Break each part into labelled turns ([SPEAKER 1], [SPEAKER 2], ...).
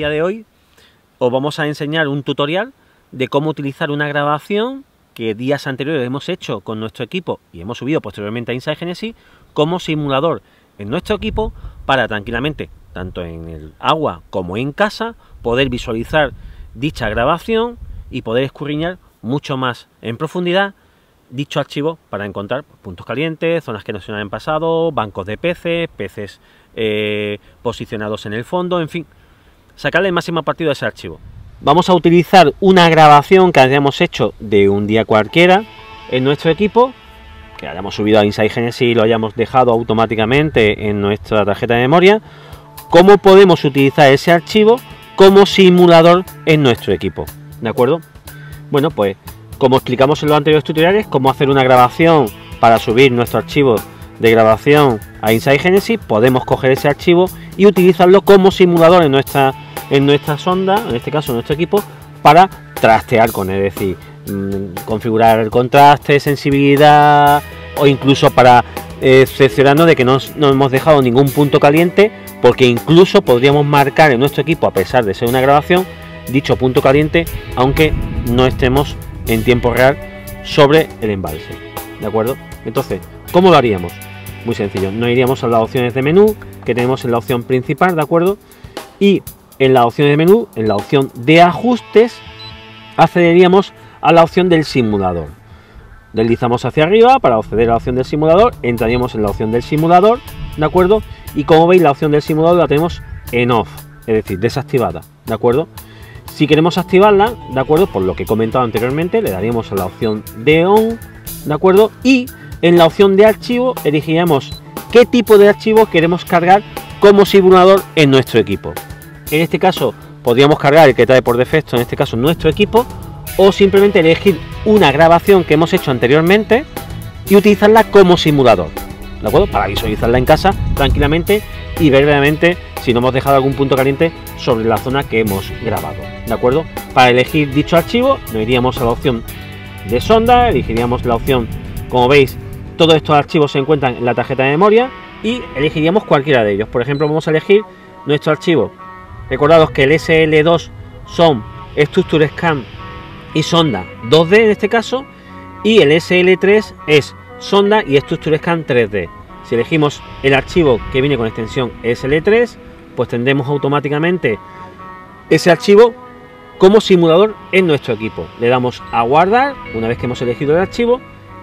[SPEAKER 1] día de hoy os vamos a enseñar un tutorial de cómo utilizar una grabación que días anteriores hemos hecho con nuestro equipo y hemos subido posteriormente a Insight Genesis como simulador en nuestro equipo para tranquilamente, tanto en el agua como en casa, poder visualizar dicha grabación y poder escudriñar mucho más en profundidad dicho archivo para encontrar puntos calientes, zonas que no se han pasado, bancos de peces, peces posicionados en el fondo, en fin, sacarle el máximo partido a ese archivo. Vamos a utilizar una grabación que hayamos hecho de un día cualquiera en nuestro equipo, que hayamos subido a Insight Genesis y lo hayamos dejado automáticamente en nuestra tarjeta de memoria. ¿Cómo podemos utilizar ese archivo como simulador en nuestro equipo? ¿De acuerdo? Bueno, pues como explicamos en los anteriores tutoriales, cómo hacer una grabación para subir nuestro archivo de grabación a Insight Genesis, podemos coger ese archivo y utilizarlo como simulador en nuestra sonda, en este caso en nuestro equipo, para trastear con él, es decir, configurar el contraste, sensibilidad o incluso para cerciorarnos de que no hemos dejado ningún punto caliente, porque incluso podríamos marcar en nuestro equipo, a pesar de ser una grabación, dicho punto caliente, aunque no estemos en tiempo real sobre el embalse. ¿De acuerdo? Entonces, ¿cómo lo haríamos? Muy sencillo, nos iríamos a las opciones de menú que tenemos en la opción principal, ¿de acuerdo? Y en las opciones de menú, en la opción de ajustes, accederíamos a la opción del simulador. Deslizamos hacia arriba para acceder a la opción del simulador, entraríamos en la opción del simulador, ¿de acuerdo? Y como veis, la opción del simulador la tenemos en off, es decir, desactivada, ¿de acuerdo? Si queremos activarla, ¿de acuerdo? Por lo que he comentado anteriormente, le daríamos a la opción de on, ¿de acuerdo? Y en la opción de archivo elegiríamos qué tipo de archivo queremos cargar como simulador en nuestro equipo. En este caso podríamos cargar el que trae por defecto, en este caso nuestro equipo, o simplemente elegir una grabación que hemos hecho anteriormente y utilizarla como simulador, ¿de acuerdo? Para visualizarla en casa tranquilamente y ver realmente si no hemos dejado algún punto caliente sobre la zona que hemos grabado, ¿de acuerdo? Para elegir dicho archivo nos iríamos a la opción de sonda, elegiríamos la opción, como veis, todos estos archivos se encuentran en la tarjeta de memoria y elegiríamos cualquiera de ellos. Por ejemplo, vamos a elegir nuestro archivo. Recordados que el SL2 son Structure Scan y sonda 2D en este caso, y el SL3 es sonda y Structure Scan 3D. Si elegimos el archivo que viene con extensión SL3, pues tendremos automáticamente ese archivo como simulador en nuestro equipo. Le damos a guardar una vez que hemos elegido el archivo,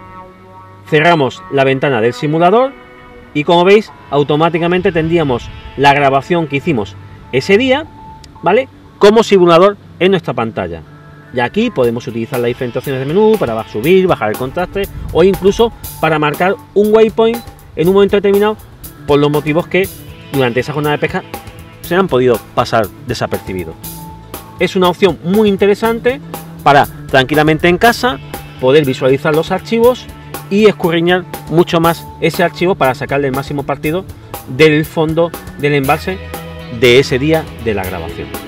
[SPEAKER 1] cerramos la ventana del simulador y, como veis, automáticamente tendríamos la grabación que hicimos ese día, ¿vale?, como simulador en nuestra pantalla. Y aquí podemos utilizar las diferentes opciones de menú para subir, bajar el contraste o incluso para marcar un waypoint en un momento determinado, por los motivos que durante esa jornada de pesca se han podido pasar desapercibidos. Es una opción muy interesante para tranquilamente en casa poder visualizar los archivos y escudriñar mucho más ese archivo para sacarle el máximo partido del fondo del embalse de ese día de la grabación.